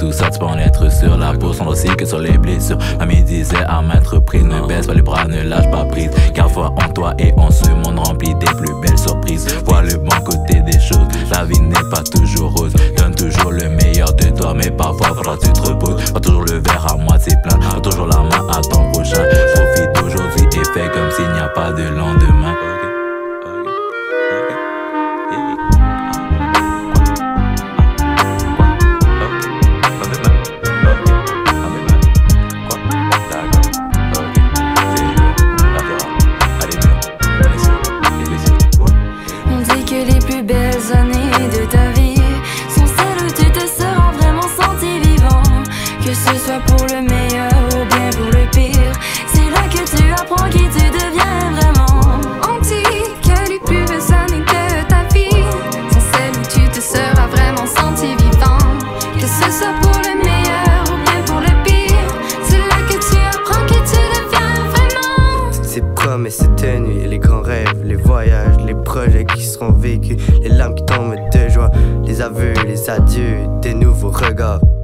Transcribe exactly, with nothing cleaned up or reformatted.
tout ça, tu peux en être sûr. La peau sont aussi que sur les blessures. Mamie disait à maintes reprises, ne baisse pas les bras, ne lâche pas prise. Car foi en toi et en ce monde rempli des plus belles surprises. Vois le bon côté des choses, la vie n'est pas toujours rose. Donne toujours le meilleur de toi, mais parfois faudra que tu te reposes. Pas toujours le verre à moitié plein, pas toujours la main à ton prochain. Profite d'aujourd'hui et fais comme s'il n'y a pas de lendemain. Les plus belles années de ta vie sont celles où tu te seras vraiment senti vivant. Que ce soit pour le meilleur ou bien pour le pire, c'est là que tu apprends qui tu deviens vraiment. On dit que les plus belles années de ta vie sont celles où tu te seras vraiment senti vivant. Que ce soit pour le meilleur ou bien pour le pire, c'est là que tu apprends qui tu deviens vraiment. Ces promesses, ces tenues, les grands rêves, les voyages, les projets qui seront vécus, les larmes qui tombent de joie, les aveux, les adieux, des nouveaux regards.